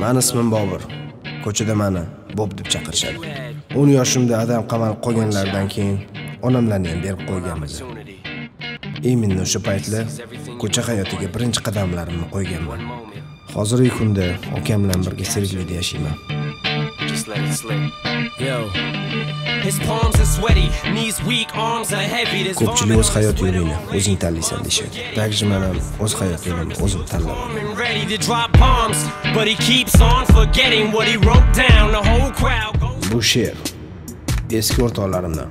Meni ismim Bobur. Ko'chada meni Bob deb chaqirishadi. 10 yoshimda adam qamalib qolganlardan keyin onamlarni ham berib qo'yganmiz. Men o'sha paytlar ko'cha hayotiga birinchi qadamlarimni qo'yganman. Hozirgi kunda akam bilan birga Sergelida yashayman. Ko'pchilik o'z hayot yo'lini o'zing tanlaysan deyishadi. Takji men ham o'z hayot yo'limni o'zim tanladim. Bu she'r eski o'rtoqlarimdan.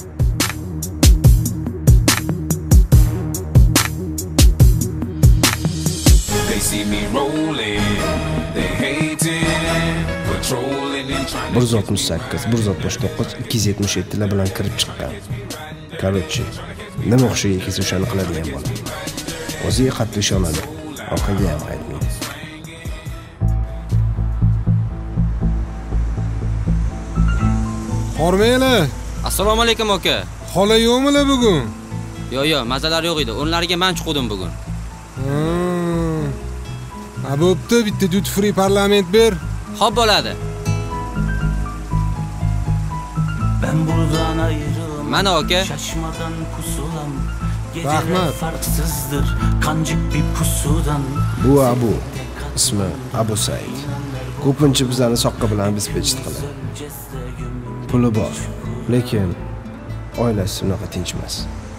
Bir 168, 169, 277 bilan kirib chiqqan. Короче, nima o'xshiga kelsa o'shani qiladigan bola. O'ziga qattiq ishonadi, orqaga ham qaytmaydi. Hormaylar. Assalomu alaykum aka. Xola yo'qmi bugun? Yo'q, mazalar yo'q edi. O'nlariga men chiqdim bugun. Bo'pti, bitta duty free parlament ber. Xo'p bo'ladi. Ben buradan ayrılmam. Mana aka. Şaşmadan pusulam. Rahmat. Farksızdır kancık bir pusudan. Bu Abu. İsmi Abu Said. Ko'pincha bizlarni soqqa bilan dispetch qiladi. Puli bor, lekin oilasi unaqa tinch emas.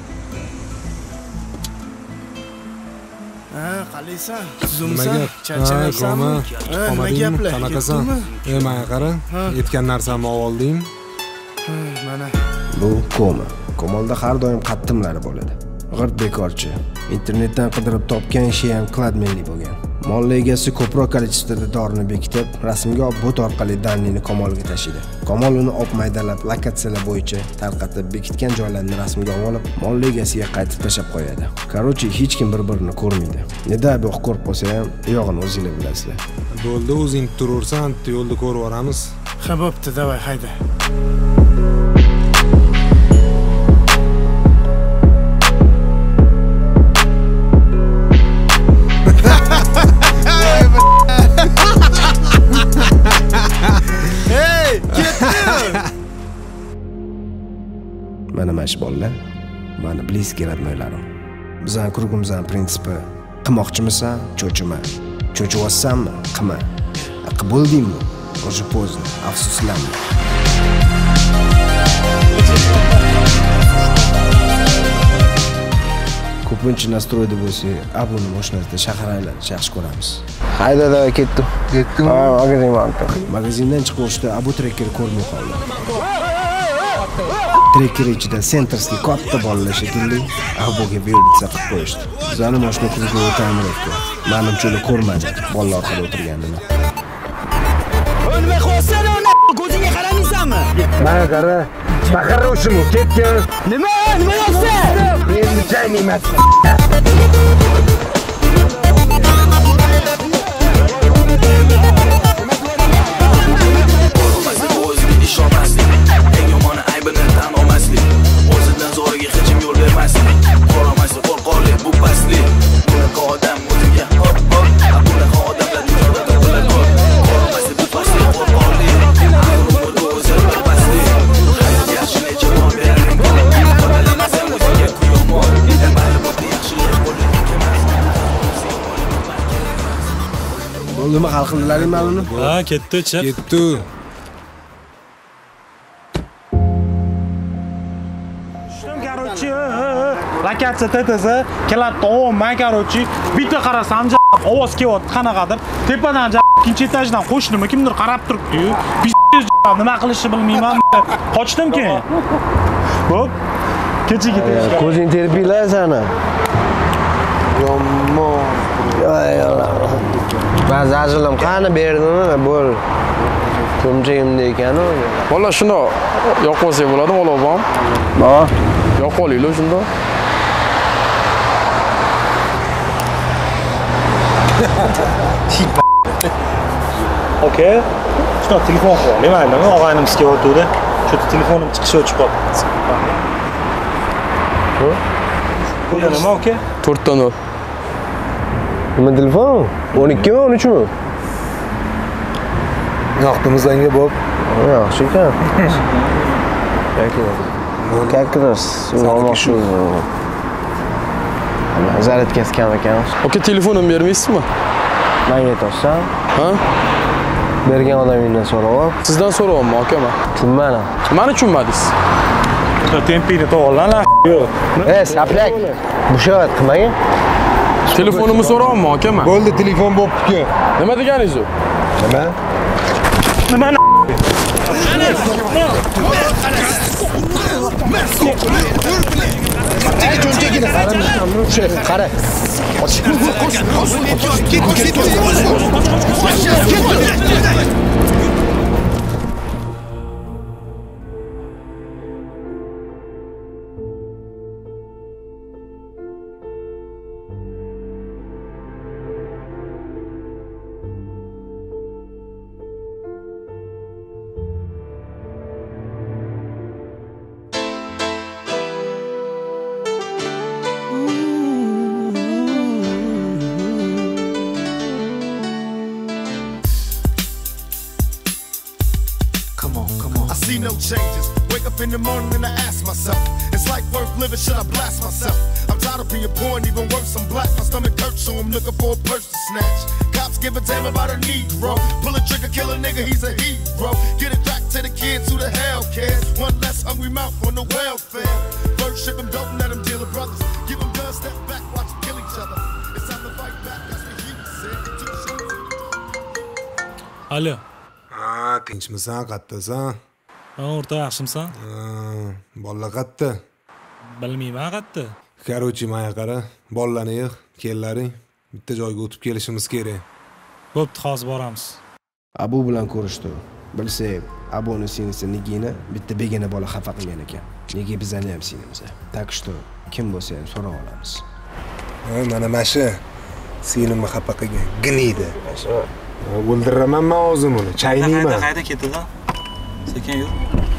Qalaysan? Nimaga? Charchamaysanmi? Nima gaplar? Qanaqasan? Menga qara. Aytgan narsamni olding. Mana. Bu Koma. Komolda har doim qattimlari bo'ladi. G'irt bekorchi. Internetdan qidirib topgan ishi ham kladmenlik bo'lgan. Molla egasi ko'proq kolичествоda dorini bekitib, rasmga olib bot orqali danini Komolga tashidi. Komol uni olib maydalab, lokatsiyalar bo'yicha tarqatib bekitgan joylarni rasmga olib, molla egasiga qaytib tashab qo'yadi. Короче, hech kim bir-birini ko'rmaydi. Neda bu ko'rib qolsa ham, yog'ini o'zinglar bilasizlar. Bo'ldi, o'zing turursan, yo'lda ko'rib olamiz. Ha, bo'pti, davay, hayda. Mana mash bolalar, mana bliski radnoylarim. Bizning kurgimizning prinsipi: qilmoqchimisan, cho'chima. Cho'chivotsanmi, qilma. Bo'ldingmi? Уже поздно, afsuslanma. Ko'pincha nastroyda bo'lsa, Abuning mashinasida shahar aylanish yaxshi ko'ramiz. Hayda, ketdim. Ketdimi? Ha, magazindan chiqib o'shda Abu Trekker ko'rmay qoldi. Trekker ichida sentrskiy katta bolalar shekilli Abuga buyurtsa qilib qo'yishdi. Bizning mashina kuzga o'tamiz etdi. Menimcha uni ko'rmadi, bolalar orqada o'tirganini. O'lmay qo'ysana, ko'zingga qaramaysanmi? Mana qara, baqara o'shimi, ketgan. Nima yo'qsa? Endi chaynayman. Nima hal qildilaring ma'lummi? Ha, ketdi, chiq. Ketdi. Короче, lokatsiya tetasi, kalatda men короче, bitta qarasam ovoz kelyapti qanaqadir. Tepadan ikkinchi etajdan qo'shnimi kimdir qarab turibdi-yu. Nima qilishni bilmayman. Qochdim keyin. Xo'p. Kechiga tegishdi. Ko'zing terpiylar sana. Yomon. Ba'zi ajilim qani berdimi? Bo'l. Ko'mchagimda ekan-ku. Valla shunda yo'q bo'lsa bo'ladi, o'lobam. Ha? Yo'q qo'yinglar shunda. Okay. Shunda telefon qo'ying. Mayli, og'aynim sizga o'tdi. Shu telefonim chiqishi o'chib qoldi. Bu nima oka? 4 ta 0. Nima telefon? 12 mi, 13 mi? Yoqdimi senga Bob? Yaxshi ekan. Как раз olmoqchi. Zaryadkasi kam ekan. Aka, telefonimni bermaysizmi? Menga aytsan? Ha? Bergan odamingdan so'rab. Sizdan so'rayapman, aka men. Tushunmadim. Meni tushunmadingiz. Tempingni to'g'irlan. Yo'q. Saplak. Bushat qilmagin. Telefonimni so'rayapman, aka men. Bo'ldi, telefon bo'pti-ku. Nima deganingiz u? Nima? Nimani? Qara. See no changes. Wake up in the morning and I ask myself, is life worth living? Should I blast myself? I'm tired of being poor and even worse, I'm black. My stomach hurts, so I'm looking for a purse to snatch. Cops give a damn about a Negro. Pull a trigger, kill a nigga, he's a hero. Get it back to the kids who the hell cares. One less hungry mouth on the welfare. First ship them, don't let them deal with brothers. Give them guns, step back, watch them kill each other. It's time to fight back, that's what he said. Two shots. Alo. Ha, tinchmisan, qattasan? O'rta yaxshimisan? Bolla qatta. Bilmayman qatta. Короче, menga qara, bollarni yig', kellaring. Bitta joyga o'tib kelishimiz kerak. Bo'pti, hozir boramiz. Abu bilan ko'rishdi. Bilsak, Abuning singlisi Nigina bitta begona bola xafa qilgan ekan. Nega bizani ham singlimiz? Так что kim bo'lsa ham so'rab olamiz. Mana masha singlimni xafa qilgan. Gniydi. O'ldiraman men o'zim uni. Chaynayman. Qayda ketdi-da? Sekin yur.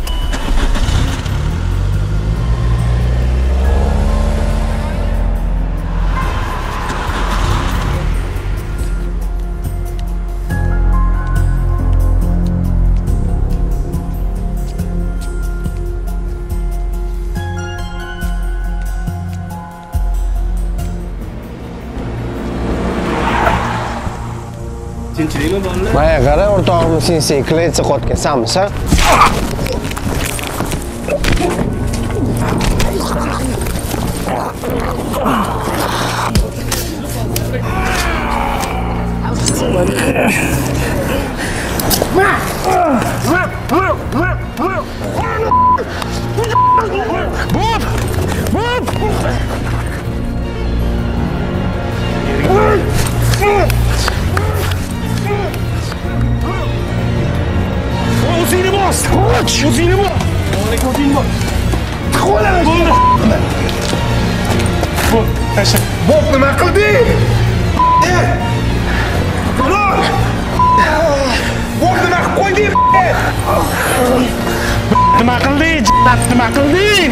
Menga qara, o'rtog'imni sinsin, kletsa qotgan sanmisan? O'zingni bos! O'zingni bos! O'zingni bos! Qo'la! Bo'p, tasha. Bo'p, nima qilding? Bo'p, nima qilib qo'yding? Nima qilding? Nima qilding?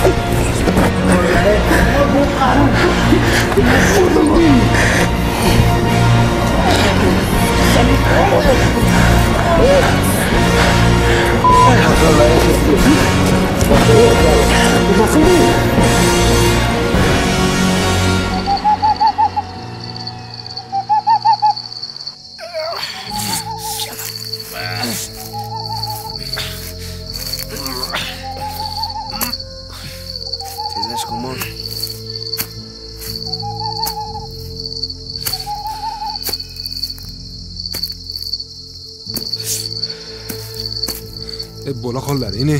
Tezlash, come on. Bo'la qollar, ini.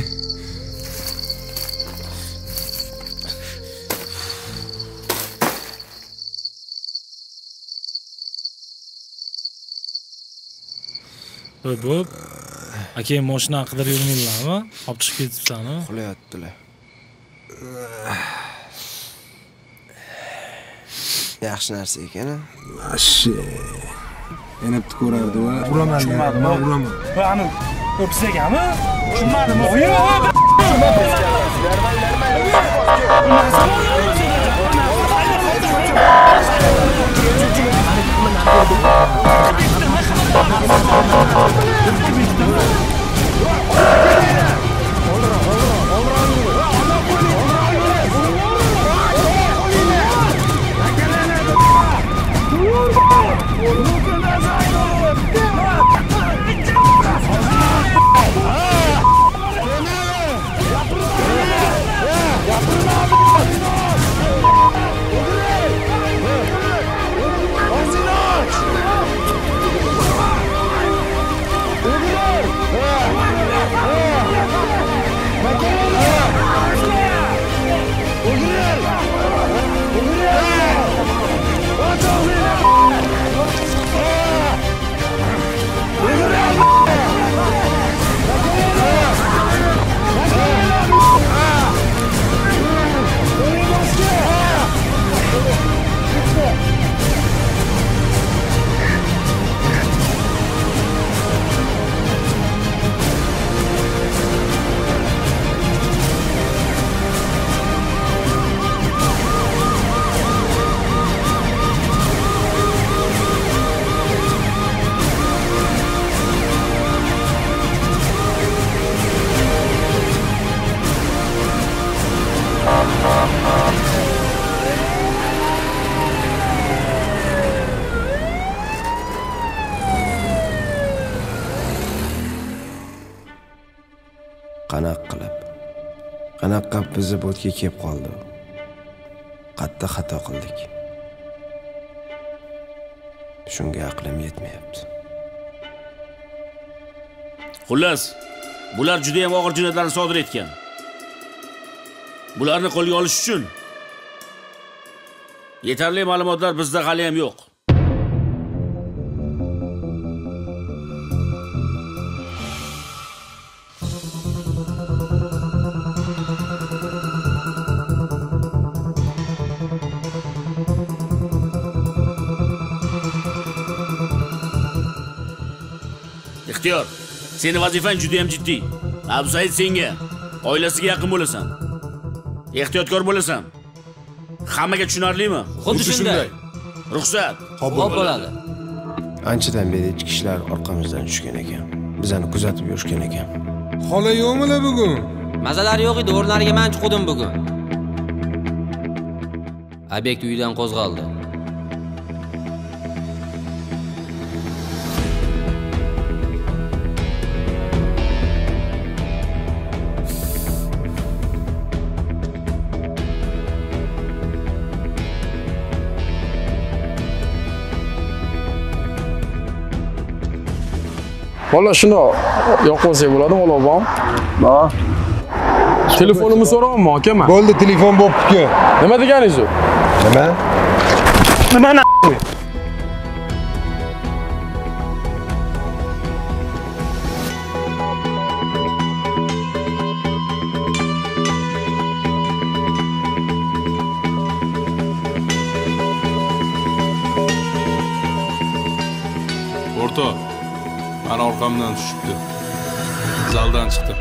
Bo'p. Aka, mashinani qidirib yurmaylarmi? Olib chiqib ketibsanmi? Uxlayaptilar. Yaxshi narsa ekan-a? Masha. Yana bitta ko'rardi va uraman. Uraman. Va ani o'psagami? Tushunmadimi? Yo'q. Qanaqa bizni bo'tga kelib qoldi. Qattiq xato qildik. Shunga aqlim yetmayapti. Xullas, bular juda ham og'ir jinoyatlarni sodir etgan. Bularni qo'lga olish uchun yetarli ma'lumotlar bizda hali ham yo'q. Ixtiyor, seni vazifang juda ham jiddiy. Absaid senga oilasiga yaqin bo'lasan. Ehtiyotkor bo'lasan. Hammaga tushunarlimi? Xuddi shunday. Ruxsat. Xo'p bo'ladi. Anchadan beri ichki ishlar orqamizdan tushgan ekan. Bizani kuzatib yurishgan ekan. Xola yo'qmi bugun? Mazalari yo'q edi, o'rnlariga men chiqdim bugun. Obyekt uyidan qo'zg'aldi. Valla shuni yoqib olsak bo'ladimi, olobam? Bor. Telefonimni so'rayapman, aka. Bo'ldi, telefon bo'pti-ku. Nima deganingiz u? Nima? Nimani O'rta, mana orqamdan tushibdi. Zaldan chiqdi.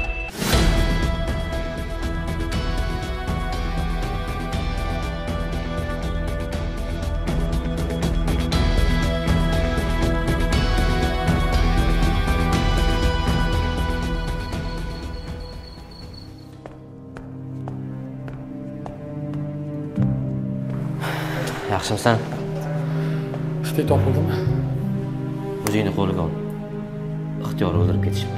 Yaxshimisan? Ixtiyor topildimi? O'zingni qo'liga ol. Ixtiyor o'ldirib ketishibdi.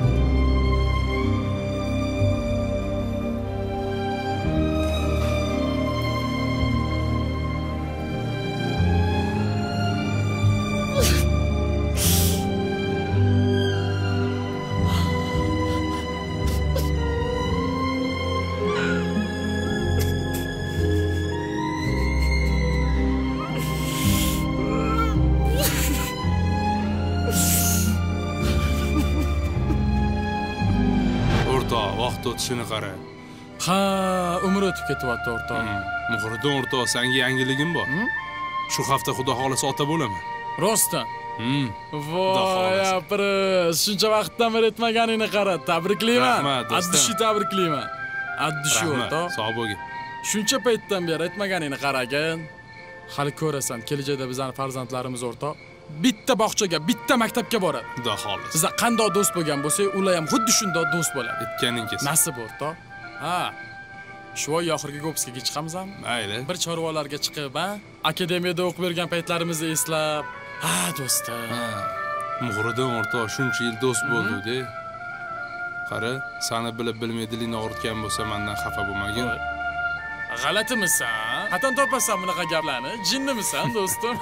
Vaqt o'tishini qara. Ha, umr o'tib ketyapti o'rtoq. Muhriddin o'rtoq, senga yangiligim bor. Shu hafta xudo xolasa ota bo'laman. Rostdan. Voy, apris, shuncha vaqtdan beri aytmaganingni qara. Tabriklayman. Addishi tabriklayman. Addishi o'rtoq. Sog' bo'lgin. Shuncha paytdan beri aytmaganingni qaragin. Hali ko'rasan, kelajakda bizning farzandlarimiz o'rtoq bitta bog'chaga, bitta maktabga boradi. Xudo xolasa. Biz qanday do'st bo'lgan bo'lsak, ular ham xuddi shunday do'st bo'ladi. Aytganing kelsin. Nasib o'rtoq. Ha. Shu oy oxirgi Gobskiga chiqamizmi? Mayli. Bir chorvalarga chiqib, akademiyada o'qib yurgan paytlarimizni eslab. Ha, do'stim. Muhriddin o'rtoq, shuncha yil do'st bo'ldik-da. Qara, seni bilib bilmaydiligini og'ritgan bo'lsa, mendan xafa bo'lmagin. G'alatimisan? Qatan topasan bunaqa gaplarni? Jinnimisan, do'stim?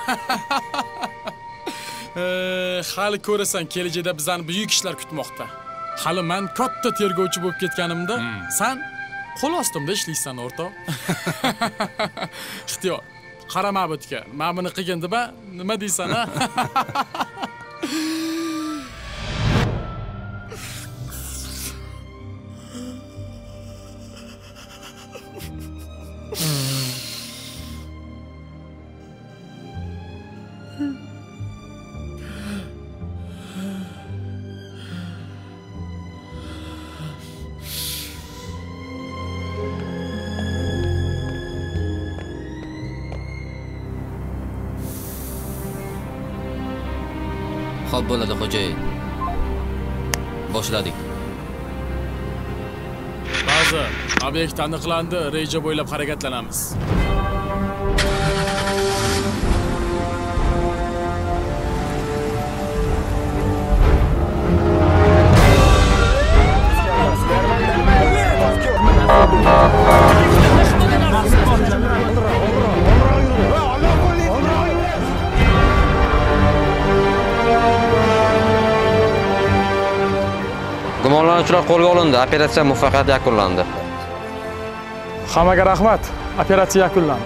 Hali ko'rasan, kelajakda bizani buyuk ishlar kutmoqda. Hali men katta tergovchi bo'lib ketganimda, sen qo'l ostimda ishlaysan, o'rtoq. Ixtiyor, qarama butga. Men buni qilgin deb, nima deysan, ha? Xo'p bo'ladi, xo'jayin. Boshladik. Ba'zi obyekt aniqlandi, reja bo'ylab harakatlanamiz. Gumonlanuvchilar qo'lga olindi. Operatsiya muvaffaqiyatli yakunlandi. Hammaga rahmat. Operatsiya yakunlandi.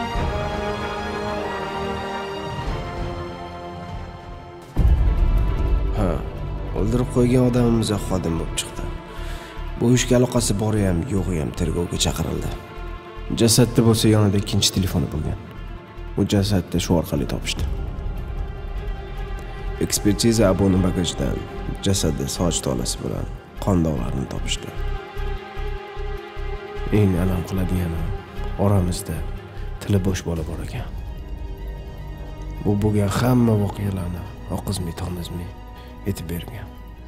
Ha, o'ldirib qo'ygan odamimiz xodim bo'lib chiqdi. Bu ishga aloqasi bori ham, yo'g'i ham tergovga chaqirildi. Jasadda bo'lsa yonida ikkinchi telefoni bo'lgan. Bu jasadni shu orqali topishdi. Ekspertiza aboni bagajdan jasadda soch tolasi bilan qon dog'larini topishdi. Eng alam qiladigani oramizda tili bo'sh bola bor ekan. Bu bo'lgan hamma voqealarni oqizmay tomizmay aytib bergan.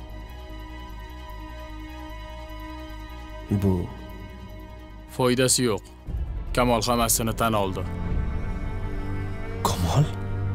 Bu foydasi yo'q. Kamol hammasini tan oldi. Kamol?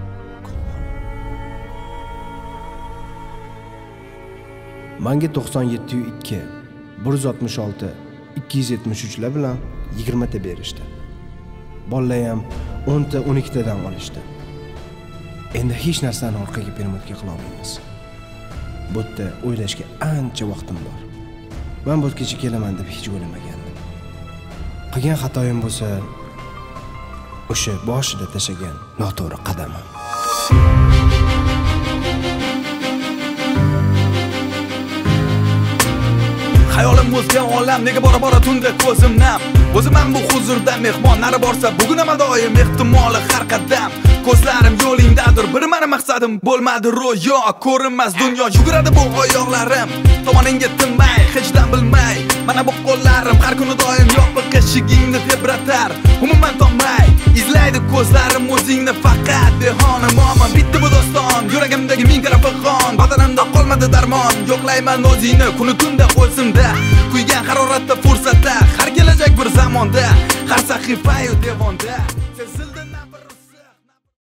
Menga 9702 166 273 lar bilan 20 ta berishdi. Bolalar ham 10 ta 12 tadan olishdi. Endi hech narsani orqaga permutga qila olmaymiz. Bu yerda o'ylashga ancha vaqtim bor. Men bu kecha kelaman deb hech o'ylamagandim. Qilgan xatoyim bo'lsa, o'sha boshida tashagan noto'g'ri qadamim. Hayolim o'zga olam, nega bora tunda ko'zim nam. O'zimam bu huzurda mehmon, nari borsa bugun ham doim ehtimoli har qadam. Ko'zlarim yo'lingdadir, bir meni maqsadim bo'lmadi ro'yo, ko'rinmas dunyo yuguradi bu oyoqlarim. Tomoningga tinmay, hechdan bilmay, mana bu qo'llarim har kuni doim yopiq eshigingni tebratar. Umuman tomay, izlaydi ko'zlarim o'zingni faqat dehonim omon. Bitti bu doston, yuragimdagi ming tarafi qon, badanimda qolmadi darmon. Yo'qlayman o'zingni kuni tunda qo'lsimda, kuygan haroratda fursatda, har kelajak bir zamonda, har sahifa-yu devonda.